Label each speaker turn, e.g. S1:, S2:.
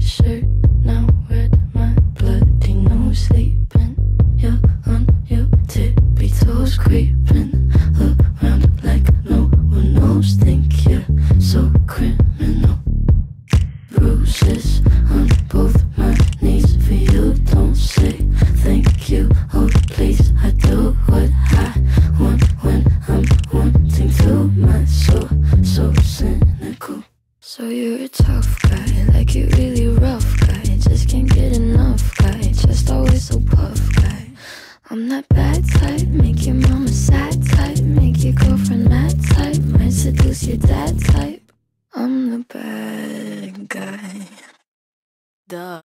S1: shirt now red, my bloody nose sleeping. You're on your tippy toes creeping around like no one knows. Think you're so criminal. Bruises on both my knees for you. Don't say thank you, oh please. I do what I want when I'm wanting to. My soul so cynical. So you're a tough guy, like you really rough guy. Just can't get enough guy, just always so puff guy. I'm that bad type, make your mama sad type, make your girlfriend mad type, might seduce your dad type. I'm the bad guy. Duh.